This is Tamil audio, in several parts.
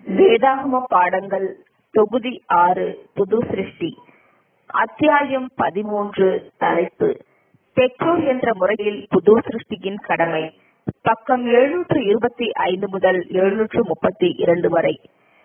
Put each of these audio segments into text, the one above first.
வேதாகம பாடங்கள் தொகுதி 6 புது சிருஷ்டி. அத்தியாயம் 13. தலைப்பு பெற்றோர் என்ற முறையில் புது சிருஷ்டியின் கடமை. பக்கம் 725 முதல் 732 வரை.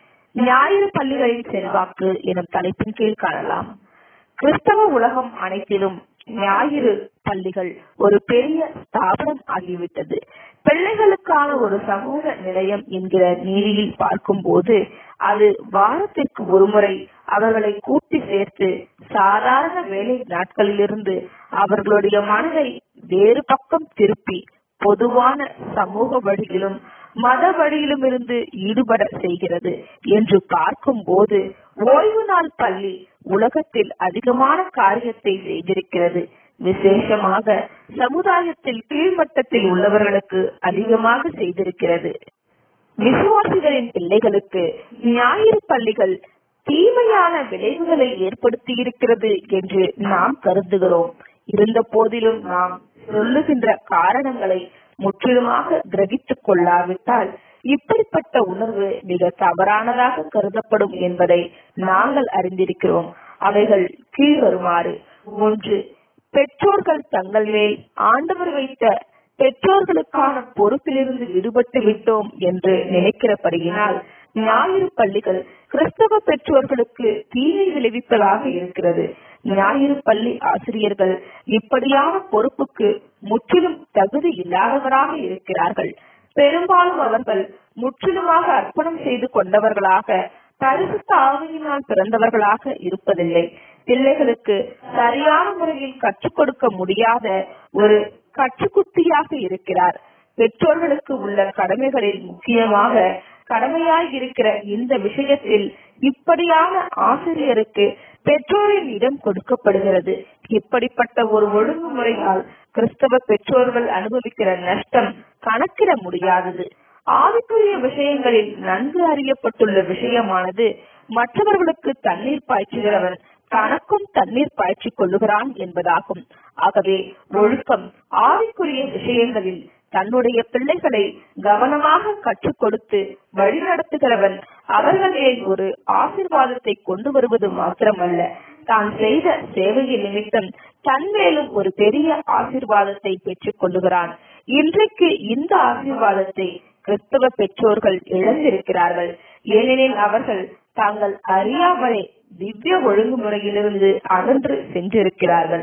ஞாயிறு பள்ளிகளின் செல்வாக்கு எனும் தலைப்பின் கீழ் காணலாம். கிறிஸ்தவ உலகம் அனைத்திலும் ஞாயிறு பள்ளிகள் ஒரு பெரிய ஸ்தாபனம் ஆகிவிட்டது. பிள்ளைகளுக்கான ஒரு சமூக நிலையம் என்கிற நீதியில் பார்க்கும் போது அது வாரத்திற்கு ஒருமுறை அவர்களை கூட்டி சேர்த்து சாதாரண வேலை நாட்களிலிருந்து அவர்களுடைய மனதை வேறு பக்கம் திருப்பி பொதுவான சமூக வழியிலும் மத வழியிலும் இருந்து ஈடுபட செய்கிறது என்று பார்க்கும் போது ஓய்வு நாள் பள்ளி உலகத்தில் அதிகமான காரியத்தை செய்திருக்கிறது. விசேஷமாக சமுதாயத்தில் கீழ்மட்டத்தில் உள்ளவர்களுக்கு அதிகமாக செய்திருக்கிறது. விசுவாசிகளின் பிள்ளைகளுக்கு ஞாயிறு பள்ளிகள் தீமையான விளைவுகளை ஏற்படுத்தி இருக்கிறது என்று நாம் கருதுகிறோம். இருந்த போதிலும் நாம் சொல்லுகின்ற காரணங்களை முற்றிலுமாக கிரகித்துக் கொள்ளாவிட்டால் இப்படிப்பட்ட உணர்வு மிக தவறானதாக கருதப்படும் என்பதை நாங்கள் அறிந்திருக்கிறோம். அவைகள் கீழ்வருமாறு: 1. பெற்றோர்கள் தங்கள் மேல் ஆண்டவர் வைத்த பெற்றோர்களுக்கான பொறுப்பிலிருந்து விடுபட்டு விட்டோம் என்று நினைக்கிறபடியினால் ஞாயிறு பள்ளிகள் கிறிஸ்தவ பெற்றோர்களுக்கு தீமை விளைவிப்பதாக இருக்கிறது. ஞாயிறு பள்ளி ஆசிரியர்கள் இப்படியான பொறுப்புக்கு முற்றிலும் தகுதி இல்லாதவராக இருக்கிறார்கள். பெரும்பாலும் அவர்கள் முற்றிலுமாக அர்ப்பணம் செய்து கொண்டவர்களாக பரிசுத்த ஆவியினால் பிறந்தவர்களாக இருப்பதில்லை. பிள்ளைகளுக்கு சரியான முறையில் கற்றுக் கொடுக்க முடியாத ஒரு கற்றுக்குட்டியாக இருக்கிறார். பெற்றோர்களுக்கு உள்ள கடமைகளில் முக்கியமாக கடமையாய் இருக்கிற இந்த விஷயத்தில் இப்படியான ஆசிரியருக்கு பெற்றோரின் இடம் கொடுக்கப்படுகிறது. இப்படிப்பட்ட ஒரு ஒழுங்குமுறையால் கிறிஸ்தவ பெற்றோர்கள் அனுபவிக்கிற நஷ்டம் கணக்கிட முடியாதது. ஆவிக்குரிய விஷயங்களில் நன்கு அறியப்பட்டுள்ள விஷயமானது மற்றவர்களுக்கு தண்ணீர் பாய்ச்சுகிறவன் தனக்கும் தண்ணீர் பாய்ச்சிக் கொள்ளுகிறான் என்பதாகும். ஆகவே ஒழுக்கம் ஆவிக்குரிய விஷயங்களில் தன்னுடைய பிள்ளைகளை கவனமாக கற்றுக் கொடுத்து வழிநடத்துகிறவன் அவர்களிலே ஒரு ஆசீர்வாதத்தை கொண்டு வருவது மாத்திரமல்ல, தான் செய்த சேவையின் நிமித்தம் தன்மேலும் ஒரு பெரிய ஆசீர்வாதத்தை பெற்றுக் கொள்ளுகிறான். இன்றைக்கு இந்த ஆசீர்வாதத்தை கிறிஸ்தவ பெற்றோர்கள் இழந்திருக்கிறார்கள். ஏனெனில் அவர்கள் தாங்கள் அறியாமலே திவ்ய ஒழுங்குமுறையிலிருந்து அகன்று சென்றிருக்கிறார்கள்.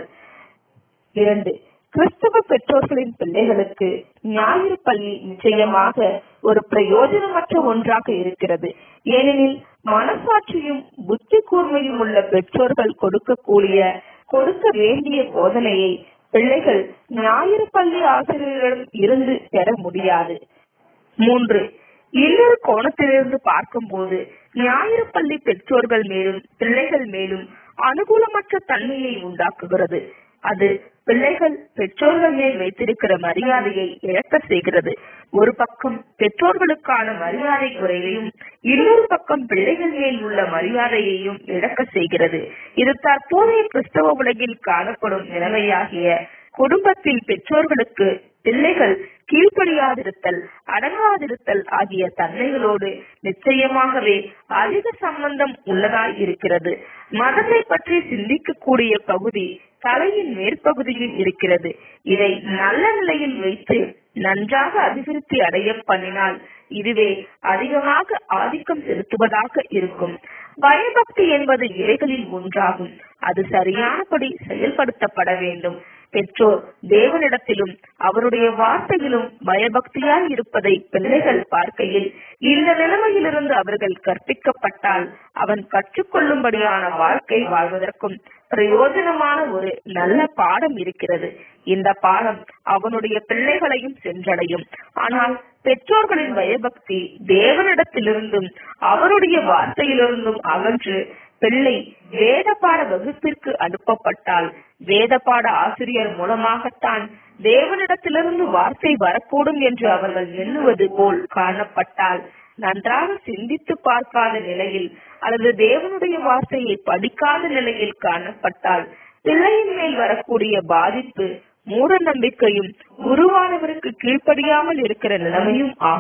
2. கிறிஸ்தவ பெற்றோர்களின் பிள்ளைகளுக்கு ஞாயிறு பள்ளி நிச்சயமாக ஒரு பிரயோஜனமற்ற ஒன்றாக இருக்கிறது. ஏனெனில் மனசாட்சியும் புத்தி கூர்மையும் உள்ள பெற்றோர்கள் கொடுக்க வேண்டிய போதனையை பிள்ளைகள் ஞாயிறு பள்ளி ஆசிரியர்களிடம் இருந்து பெற முடியாது. 3. இன்னொரு கோணத்திலிருந்து பார்க்கும் போது ஞாயிறு பள்ளி பெற்றோர்கள் மேலும் பிள்ளைகள் மேலும் அனுகூலமற்ற தன்மையை உண்டாக்குகிறது. அது பிள்ளைகள் பெற்றோர்கள் மேல் வைத்திருக்கிற மரியாதையை இழக்க செய்கிறது. ஒரு பக்கம் பெற்றோர்களுக்கான மரியாதை குறைவையும் இன்னொரு பக்கம் பிள்ளைகள் மேல் உள்ள மரியாதையையும் இழக்க செய்கிறது. இது தற்போதைய கிறிஸ்தவ உலகில் காணப்படும் நிலைமையாகிய குடும்பத்தில் பெற்றோர்களுக்கு பிள்ளைகள் கீழ்ப்படியாதிருத்தல், அடங்காதிருத்தல் ஆகிய தன்மைகளோடு நிச்சயமாகவே அதிக சம்பந்தம் உள்ளதாய் இருக்கிறது. மதத்தை பற்றி சிந்திக்கக்கூடிய பகுதி தலையின் மேற்பகுதியில் இருக்கிறது. இதை நல்ல நிலையில் வைத்து நன்றாக அபிவிருத்தி அடைய பண்ணினால் இதுவே அதிகமாக ஆதிக்கம் செலுத்துவதாக இருக்கும். பயபக்தி என்பது இவைகளில் ஒன்றாகும். அது சரியானபடி செயல்படுத்தப்பட வேண்டும். பெற்றோர் தேவனிடத்திலும் அவருடைய வார்த்தையிலும் பயபக்தியாய் இருப்பதை பிள்ளைகள் பார்க்கையில் இந்த நிலைமையிலிருந்து அவர்கள் கற்பிக்கப்பட்டால் அவன் கற்றுக்கொள்ளும்படியான வாழ்க்கை வாழ்வதற்கும் பிரயோஜனமான ஒரு நல்ல பாடம் இருக்கிறது. இந்த பாடம் அவனுடைய பிள்ளைகளையும் சென்றடையும். ஆனால் பெற்றோர்களின் பயபக்தி தேவனிடத்திலிருந்தும் அவருடைய வார்த்தையிலிருந்தும் அகன்று பிள்ளை வேத பாட வகுப்பிற்கு அனுப்பப்பட்டால் வேத பாட ஆசிரியர் மூலமாகத்தான் தேவனிடத்திலிருந்து வார்த்தை வரக்கூடும் என்று அவர்கள் எண்ணுவது போல் காணப்பட்டால், நன்றாக சிந்தித்து பார்க்காத நிலையில் அல்லது தேவனுடைய வார்த்தையை படிக்காத நிலையில் காணப்பட்டால் பிள்ளையின் மேல் வரக்கூடிய பாதிப்பு மூட நம்பிக்கையும் குருவானவருக்கு கீழ்ப்படியாமல் இருக்கிற நிலைமையும் ஆகும்.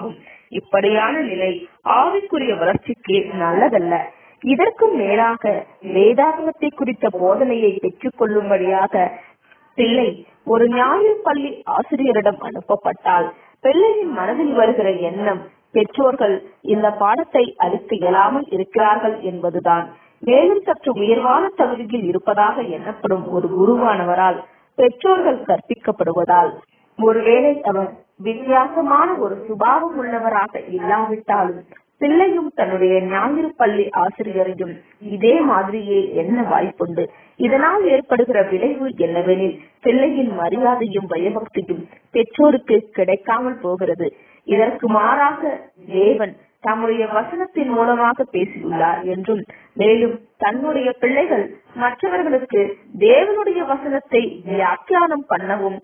இப்படியான நிலை ஆவிக்குரிய வளர்ச்சிக்கு நல்லதல்ல. இதற்கும் மேலாக வேதாகமத்தை குறித்த போதனையை பெற்றுக் கொள்ளும்படியாக பிள்ளை ஒரு ஞாயிறு பள்ளி ஆசிரியரிடம் அனுப்பப்பட்டால் பிள்ளையின் மனதில் வருகிற எண்ணம் பெற்றோர்கள் இந்த பாடத்தை அளிக்க இயலாமல் இருக்கிறார்கள் என்பதுதான். மேலும் சற்று உயர்வான தகுதியில் இருப்பதாக எண்ணப்படும் ஒரு குருவானவரால் பெற்றோர்கள் கற்பிக்கப்படுவதால், ஒருவேளை அவர் வித்தியாசமான ஒரு சுபாவம் உள்ளவராக இல்லாவிட்டாலும் பிள்ளையும் தன்னுடைய ஞாயிறு பள்ளி ஆசிரியரையும் இதே மாதிரியே எண்ண வாய்ப்புண்டு. இதனால் ஏற்படுகிற விளைவு என்னவெனில் பிள்ளையின் மரியாதையும் பயபக்தியும் பெற்றோருக்கு கிடைக்காமல் போகிறது. இதற்கு மாறாக தேவன் தம்முடைய வசனத்தின் மூலமாக பேசியுள்ளார் என்றும், மேலும் தன்னுடைய பிள்ளைகள் மற்றவர்களுக்கு தேவனுடைய வசனத்தை வியாக்கியானம் பண்ணவும்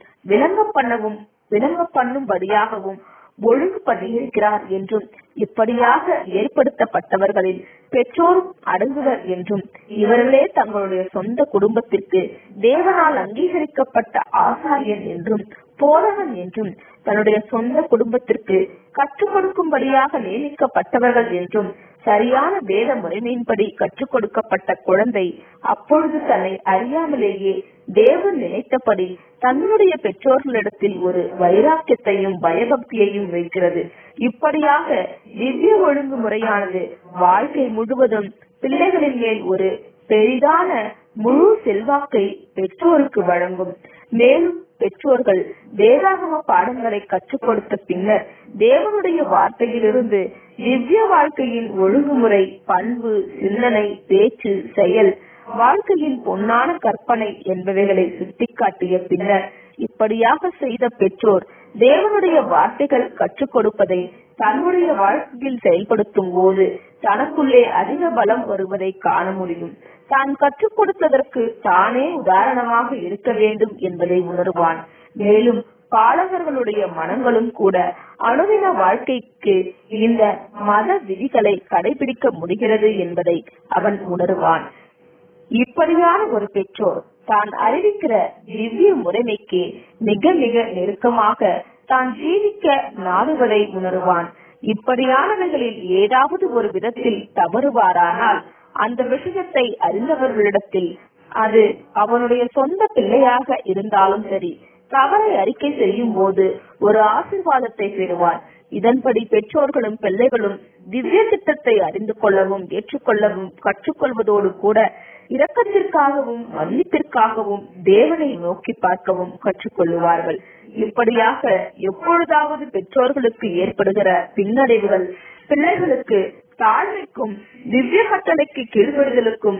விளங்க பண்ணும்படியாகவும் ஒழுங்கு பண்ணியிருக்கிறார் என்றும், இப்படியாக ஏற்படுத்தப்பட்டவர்களில் பெற்றோரும் அடங்குவர் என்றும், இவர்களே தங்களுடைய சொந்த குடும்பத்திற்கு தேவனால் அங்கீகரிக்கப்பட்ட ஆசாரியன் என்றும் போதகன் என்றும், தன்னுடைய சொந்த குடும்பத்திற்கு கற்றுக் கொடுக்கும்படியாக நியமிக்கப்பட்டவர்கள் என்றும், சரியான வேத முறைமையின்படி கற்றுக் கொடுக்கப்பட்ட குழந்தை அப்பொழுது தன்னை அறியாமலேயே தேவன் நினைத்தபடி தன்னுடைய பெற்றோர்களிடத்தில் ஒரு வைராக்கியத்தையும் பயபக்தியையும் வைக்கிறது. இப்படியாக திவ்ய ஒழுங்குமுறையானது வாழ்க்கை முழுவதும் பிள்ளைகளின் மேல் ஒரு பெரிதான முழு செல்வாக்கை பெற்றோருக்கு வழங்கும். மேலும் பெற்றோர்கள் வேதாகம பாடங்களை கற்றுக் கொடுத்த பின்னர் தேவனுடைய வார்த்தையிலிருந்து திவ்ய வாழ்க்கையின் ஒழுங்குமுறை, பண்பு, சிந்தனை, பேச்சு, செயல், வாழ்க்கையின் பொன்னான கற்பனை என்பவைகளை சுட்டிக்காட்டிய பின்னர் இப்படியாக செய்த பெற்றோர் தேவனுடைய வார்த்தைகள் கற்றுக் கொடுப்பதை தன்னுடைய வாழ்க்கையில் செயல்படுத்தும் போது தனக்குள்ளே அதிக பலம் வருவதை காண முடியும். தான் கற்றுக் கொடுத்ததற்கு தானே உதாரணமாக இருக்க வேண்டும் என்பதை உணர்வான். மேலும் பாலகர்களுடைய மனங்களும் கூட அனுதின வாழ்க்கைக்கு இந்த மத விதிகளை கடைபிடிக்க முடிகிறது என்பதை அவன் உணர்வான். இப்படியான ஒரு பெற்றோர் தான் அறிவிக்கிற திவ்ய முறைமைக்கு மிக மிக நெருக்கமாக தான் ஜீவிக்க நாடுவதை உணர்வான். இப்படியானவர்களில் ஏதாவது ஒரு விதத்தில் தவறுவாரானால் அந்த விஷயத்தை அறிந்தவர்களிடத்தில், அது அவனுடைய சொந்த பிள்ளையாக இருந்தாலும் சரி, தவறை அறிக்கை செய்யும் போது ஒரு ஆசீர்வாதத்தை பெறுவான். இதன்படி பெற்றோர்களும் பிள்ளைகளும் திவ்ய திட்டத்தை அறிந்து கொள்ளவும் ஏற்றுக்கொள்ளவும் கற்றுக்கொள்வதோடு கூட இரக்கத்திற்காகவும் மன்னிப்பிற்காகவும் தேவனை நோக்கி பார்க்கவும் கற்றுக்கொள்ளுவார்கள். இப்படியாக எப்பொழுதாவது பெற்றோர்களுக்கு ஏற்படுகிற பின்னடைவுகள் பிள்ளைகளுக்கு தாழ்மைக்கும் திவ்ய கட்டளைக்கு கீழ்ப்படுதலுக்கும்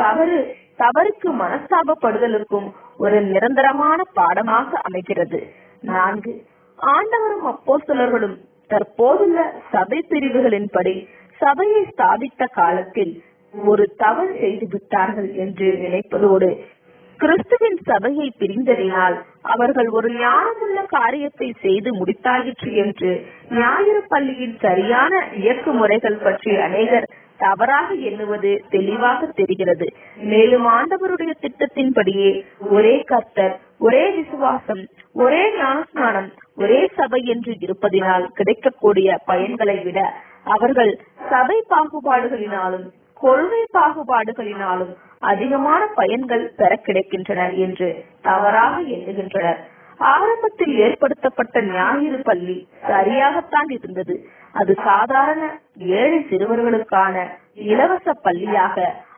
தவறுக்கு மனஸ்தாபப்படுதலுக்கும் ஒரு நிரந்தரமான பாடமாக அமைகிறது. 4. ஆண்டவரும் அப்போஸ்தலர்களும் தற்போதுள்ள சபை பிரிவுகளின்படி சபையை ஸ்தாபித்த காலத்தில் ஒரு தவறு செய்து விட்டார்கள் என்று நினைப்பதோடு, கிறிஸ்துவின் சபையை பிரிந்ததினால் அவர்கள் ஒரு ஞானமுள்ள காரியத்தை செய்து முடித்தாயிற்று என்று ஞாயிறு பள்ளியின் சரியான இயக்கு முறைகள் பற்றி அநேகர் தவறாக எண்ணுவது தெளிவாக தெரிகிறது. மேலும் ஆண்டவருடைய திட்டத்தின்படியே ஒரே கர்த்தர், ஒரே விசுவாசம், ஒரே ஞானஸ்நானம், ஒரே சபை என்று இருப்பதினால் கிடைக்கக்கூடிய பயன்களை விட அவர்கள் சபை பாகுபாடுகளினாலும் கொள்கை பாகுபாடுகளினாலும் அதிகமான பயன்கள் பெற கிடைக்கின்றன என்று தவறாக எண்ணுகின்றனர். ஆரம்பத்தில் ஏற்படுத்தப்பட்ட ஞாயிறு பள்ளி சரியாகத்தான் இருந்தது. அது சாதாரண ஏழை சிறுவர்களுக்கான இலவச பள்ளியாக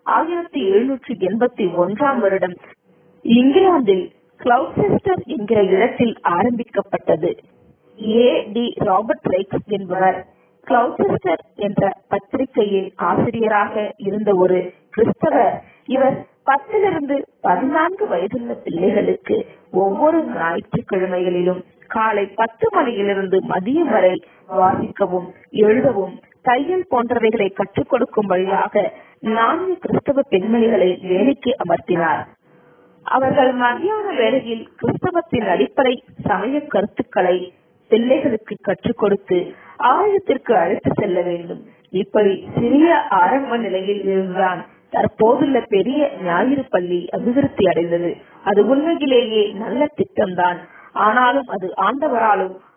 1781 வருடம் இங்கிலாந்தில் கிளவுசெஸ்டர் என்கிற இடத்தில் ஆரம்பிக்கப்பட்டது. A.D. ராபர்ட் ரைக்ஸ் என்பவர் கிளவுசெஸ்டர் என்ற பத்திரிகையின் ஆசிரியராக இருந்த ஒரு கிறிஸ்தவர். இவர் 10 to 14 வயதுள்ள பிள்ளைகளுக்கு ஒவ்வொரு ஞாயிற்றுக்கிழமைகளிலும் காலை 10 மணியிலிருந்து மதியம் வரை வாசிக்கவும் எழுதவும் தையல் போன்றவைகளை கற்றுக் கொடுக்கும் வழியாக 4 கிறிஸ்தவ பெண்மணிகளை வேலைக்கு அமர்த்தினார். அவர்கள் மத்தியான வேளையில் கிறிஸ்தவத்தின் அடிப்படை சமய கருத்துக்களை பிள்ளைகளுக்கு கற்றுக் கொடுத்து ஆலயத்திற்கு அழைத்து செல்ல வேண்டும். இப்படி சிறிய ஆரம்ப நிலையில் இருந்துதான் தற்போதுள்ள பெரிய ஞாயிறு பள்ளி அபிவிருத்தி அடைந்தது. அது உண்மையிலேயே நல்ல திட்டம்தான். ஆனாலும் அது ஆண்டவராலும்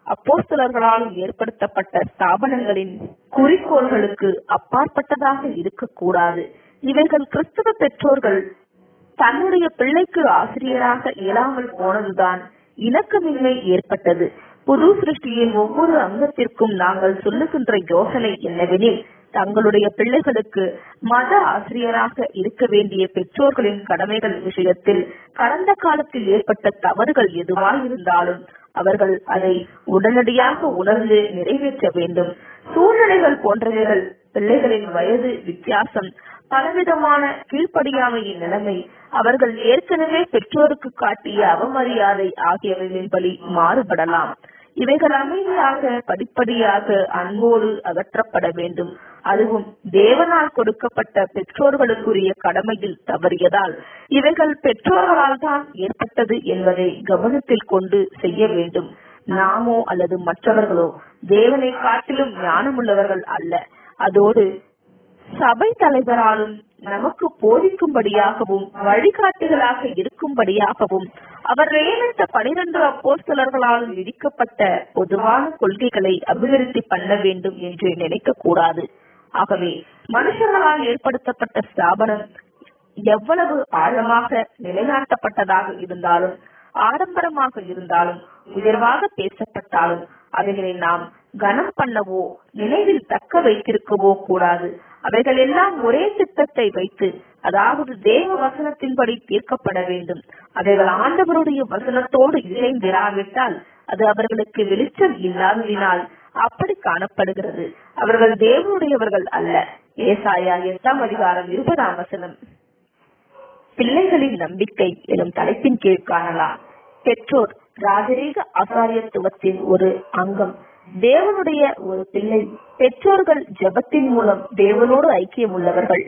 அப்போஸ்தலர்களாலும் ஏற்படுத்தப்பட்ட ஸ்தாபனங்களின் குறிக்கோள்களுக்கு அப்பாற்பட்டதாக இருக்கக்கூடாது. இவைகள் கிறிஸ்தவ பெற்றோர்கள் தன்னுடைய பிள்ளைக்கு ஆசிரியராக இயலாமல் போனதுதான் இணக்கமின்மை ஏற்பட்டது. புது சிருஷ்டியின் ஒவ்வொரு அங்கத்திற்கும் நாங்கள் சொல்லுகின்ற யோசனை என்னவெனில், தங்களுடைய பிள்ளைகளுக்கு மத ஆசிரியராக இருக்க வேண்டிய பெற்றோர்களின் கடமைகள் விஷயத்தில் கடந்த காலத்தில் ஏற்பட்ட தவறுகள் எதுவாயிருந்தாலும் அவர்கள் அதை உடனடியாக உணர்ந்து நிறைவேற்ற வேண்டும். சூழ்நிலைகள் போன்றவைகள், பிள்ளைகளின் வயது வித்தியாசம், பலவிதமான கீழ்ப்படியாமையின் நிலைமை, அவர்கள் ஏற்கனவே பெற்றோருக்கு காட்டிய அவமரியாதை ஆகியவைகளின் படி மாறுபடலாம். இவைகள் அமைதியாக படிப்படியாக அன்போடு அகற்றப்பட வேண்டும். அதுவும் தேவனால் கொடுக்கப்பட்ட பெற்றோர்களுக்குரிய கடமையில் தவறியதால் இவைகள் பெற்றோர்களால் தான் ஏற்பட்டது என்பதை கவனத்தில் கொண்டு செய்ய வேண்டும். நாமோ அல்லது மற்றவர்களோ தேவனை காட்டிலும் ஞானமுள்ளவர்கள் அல்ல. அதோடு சபை தலைவராலும் நமக்கு போதிக்கும்படியாகவும் வழிகாட்டுகளாக இருக்கும்படியாகவும் அவர் நியமித்த 12 அப்போஸ்தலர்களாலும் விதிக்கப்பட்ட பொதுவான கொள்கைகளை அபிவிருத்தி பண்ண வேண்டும் என்று நினைக்க கூடாது. ஆகவே மனுஷர்களால் ஏற்படுத்தப்பட்ட ஸ்தாபனம் எவ்வளவு ஆழமாக நிலைநாட்டப்பட்டதாக இருந்தாலும், ஆடம்பரமாக இருந்தாலும், உயர்வாக பேசப்பட்டாலும் அவைகளை நாம் கனம் பண்ணவோ நினைவில் தக்க வைத்திருக்கவோ கூடாது. அவைகள் எல்லாம் ஒரே திட்டத்தை வைத்து, அதாவது தேவ வசனத்தின்படி தீர்க்கப்பட வேண்டும். அவைகள் ஆண்டவருடைய வசனத்தோடு இணைந்திராவிட்டால் அது அவர்களுக்கு வெளிச்சம் இல்லாததினால் அப்படி காணப்படுகிறது. அவர்கள் தேவனுடையவர்கள் அல்ல. ஏசாயா 8:20 பிள்ளைகளின் நம்பிக்கை எனும் தலைப்பின் கீழ் காணலாம். பெற்றோர் ராஜரீக ஆசாரியத்துவத்தின் ஒரு அங்கம். தேவனுடைய ஒரு பிள்ளை. பெற்றோர்கள் ஜெபத்தின் மூலம் தேவனோடு ஐக்கியம் உள்ளவர்கள்.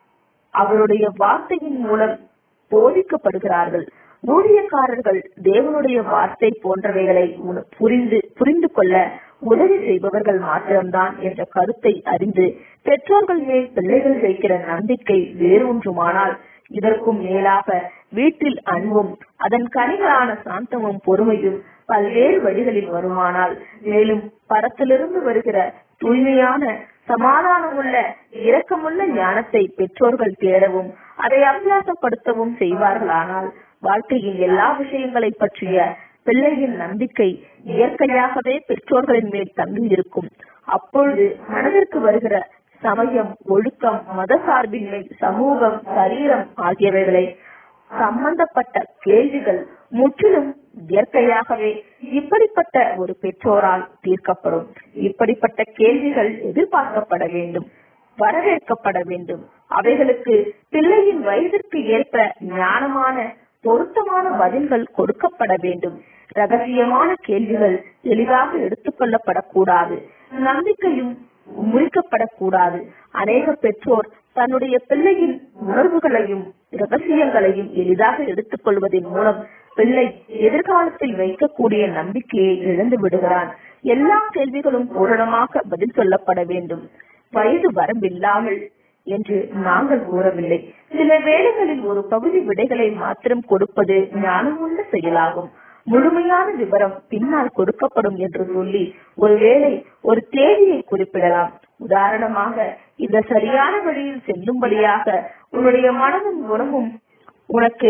அவருடைய வார்த்தையின் மூலம் போதிக்கப்படுகிறார்கள். ஊழியக்காரர்கள் தேவனுடைய வார்த்தை போன்றவைகளை புரிந்து கொள்ள உதவி செய்பவர்கள் மாத்திரம்தான் என்ற கருத்தை அறிந்து பெற்றோர்கள் மேல் பிள்ளைகள் வைக்கிற நம்பிக்கை வேறொன்றுமானால், இதற்கும் மேலாக வீட்டில் அன்பும் அதன் கனிகளான சாந்தமும் பொறுமையும் பல்வேறு வழிகளில் வருமானால், மேலும் பரத்திலிருந்து வருகிற தூய்மையான சமாதானமுள்ள இரக்கமுள்ள ஞானத்தை பெற்றோர்கள் தேடவும் அதை அபியாசப்படுத்தவும் செய்வார்களானால், வாழ்க்கையின் எல்லா விஷயங்களை பற்றிய பிள்ளையின் நம்பிக்கை இயற்கையாகவே பெற்றோர்களின் மேல் தங்கி இருக்கும். அப்பொழுது மனதிற்கு வருகிற சமயம், ஒழுக்கம், மத சார்பின்மை, சமூகம், சரீரம் ஆகியவைகளை சம்பந்தப்பட்ட கேள்விகள் முற்றிலும் இயற்கையாகவே இப்படிப்பட்ட ஒரு பெற்றோரால் தீர்க்கப்படும். இப்படிப்பட்ட கேள்விகள் எதிர்பார்க்கப்பட வேண்டும், வரவேற்கப்பட வேண்டும். அவைகளுக்கு பிள்ளையின் வயதிற்கு ஏற்ப ஞானமான பொருத்தமான பதில்கள் கொடுக்கப்பட வேண்டும். ரகசியமான கேள்விகள் எளிதாக எடுத்துக் கொள்ளப்படக்கூடாது. நம்பிக்கையும் முறிக்கப்படக்கூடாது. அநேக பெற்றோர் தன்னுடைய பிள்ளையின் உணர்வுகளையும் ரகசியங்களையும் எளிதாக எடுத்துக் கொள்வதன் மூலம் பிள்ளை எதிர்காலத்தில் வைக்கக்கூடிய நம்பிக்கையை இழந்து விடுகிறான். எல்லா கேள்விகளும் பூரணமாக பதில் சொல்லப்பட வேண்டும். வயது வரம்பில்லாமல் என்று நாங்கள் கூறவில்லை. சில வேளைகளில் ஒரு பகுதி விடைகளை மாத்திரம் கொடுப்பது ஞானமுள்ள செயலாகும். முழுமையான விவரம் பின்னால் கொடுக்கப்படும் என்று சொல்லி ஒருவேளை ஒரு தேதியை குறிப்பிடலாம். உதாரணமாக, இந்த சரியான வழியில் செல்லும்படியாக உன்னுடைய மனதும் குணமும் உனக்கு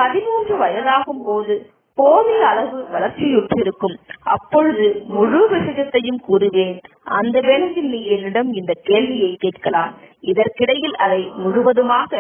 13 வயதாகும் போது போதிய அளவு வளர்ச்சியுற்றிருக்கும். அப்பொழுது முழு விஷயத்தையும் கூறுவேன். அந்த வேளையில் நீ என்னிடம் இந்த கேள்வியை கேட்கலாம். இதற்கிடையில் அதை முழுவதுமாக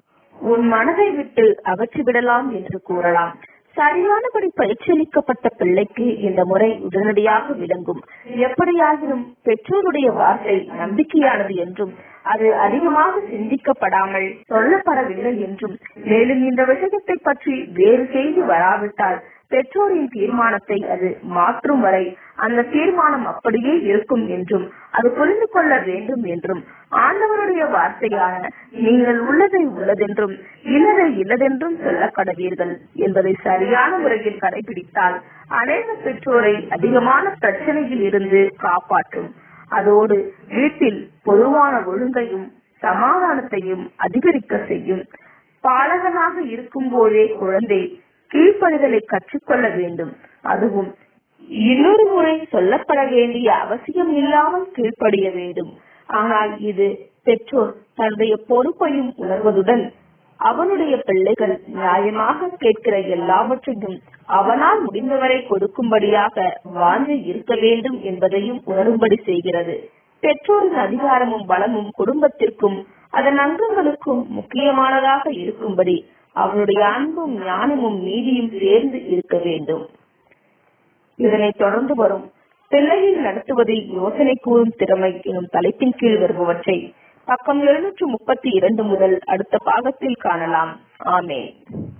உன் மனதை விட்டு அகற்றிவிடலாம் என்று கூறலாம். சரியானபடி பயிற்சியளிக்கப்பட்ட பிள்ளைக்கு இந்த முறை உடனடியாக விளங்கும். எப்படியாகிலும் பெற்றோருடைய வார்த்தை நம்பிக்கையானது என்றும் அது அதிகமாக சிந்திக்கப்படாமல் சொல்லப்படவில்லை என்றும், மேலும் இந்த விஷயத்தை பற்றி வேறு செய்தி வராவிட்டால் பெற்றோரின் தீர்மானத்தை அது மாற்றும் வரை அந்த தீர்மானம் அப்படியே இருக்கும் என்றும் அது புரிந்து கொள்ள வேண்டும் என்றும், ஆண்டவருடைய வார்த்தையான நீங்கள் உள்ளதை உள்ளதென்றும் இல்லதை இல்லதென்றும் சொல்ல கடவீர்கள் என்பதை சரியான முறையில் கடைபிடித்தால் அநேக பெற்றோரை அதிகமான பிரச்சனையில் இருந்து காப்பாற்றும். அதோடு வீட்டில் பொதுவான ஒழுங்கையும் சமாதானத்தையும் அதிகரிக்க செய்யும். பாலகனாக இருக்கும் போதே குழந்தை கீழ்ப்படிதலை கற்றுக்கொள்ள வேண்டும். அதுவும் இன்னொரு முறை சொல்லப்பட வேண்டிய அவசியம் இல்லாமல் கீழ்ப்படிய வேண்டும். ஆனால் இது பெற்றோர் தன்னுடைய பொறுப்பையும் உணர்வதுடன் அவனுடைய பிள்ளைகள் நியாயமாக கேட்கிற எல்லாவற்றையும் அவனால் முடிந்தவரை கொடுக்கும்படியாக வாஞ்சை இருக்க வேண்டும் என்பதையும் உணரும்படி செய்கிறது. பெற்றோரின் அதிகாரமும் பலமும் குடும்பத்திற்கும் அதன் அங்கங்களுக்கும் முக்கியமானதாக இருக்கும்படி அவனுடைய அன்பும் ஞானமும் நீதியும் சேர்ந்து இருக்க வேண்டும். இதனை தொடர்ந்து வரும் பிள்ளையை நடத்துவதில் யோசனை கூறும் திறமை எனும் தலைப்பின் கீழ் வருபவற்றை பக்கம் 732 முதல் அடுத்த பாகத்தில் காணலாம். ஆமென்.